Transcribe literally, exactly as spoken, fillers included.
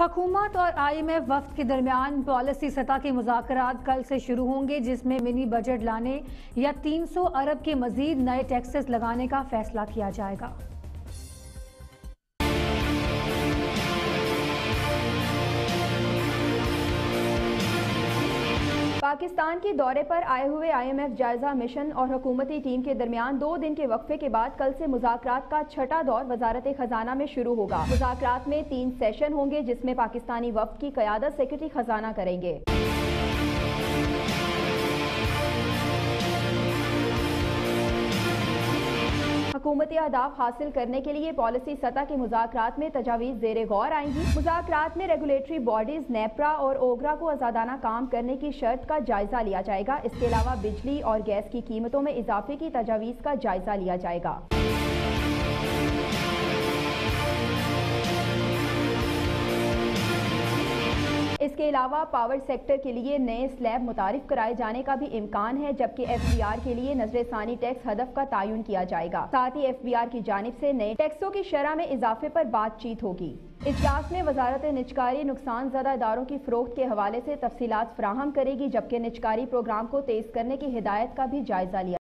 حکومت اور آئی M F وفد کے درمیان پالیسی سطح کے مذاکرات کل سے شروع ہوں گے، جس میں منی بجٹ لانے یا تین سو ارب کے مزید نئے ٹیکسز لگانے کا فیصلہ کیا جائے گا۔ پاکستان کے دورے پر آئے ہوئے آئی ایم ایف جائزہ مشن اور حکومتی ٹیم کے درمیان دو دن کے وقفے کے بعد کل سے مذاکرات کا چھٹا دور وزارت خزانہ میں شروع ہوگا۔ مذاکرات میں تین سیشن ہوں گے، جس میں پاکستانی وفد کی قیادت سیکرٹری خزانہ کریں گے۔ حکومتی اہداف حاصل کرنے کے لیے پالیسی سطح کے مذاکرات میں تجاویز زیر غور آئیں گی۔ مذاکرات میں ریگولیٹری باڈیز نیپرا اور اوگرا کو آزادانہ کام کرنے کی شرط کا جائزہ لیا جائے گا۔ اس کے علاوہ بجلی اور گیس کی قیمتوں میں اضافے کی تجاویز کا جائزہ لیا جائے گا۔ اس کے علاوہ پاور سیکٹر کے لیے نئے سلیب متعارف کرائے جانے کا بھی امکان ہے، جبکہ ایف بی آر کے لیے نظر ثانی ٹیکس ہدف کا تعین کیا جائے گا۔ ساتھ ہی ایف بی آر کی جانب سے نئے ٹیکسوں کی شرح میں اضافے پر بات چیت ہوگی۔ اجلاس میں وزارت نجکاری نقصان زدہ اداروں کی فروخت کے حوالے سے تفصیلات فراہم کرے گی، جبکہ نجکاری پروگرام کو تیز کرنے کی ہدایت کا بھی جائزہ لیا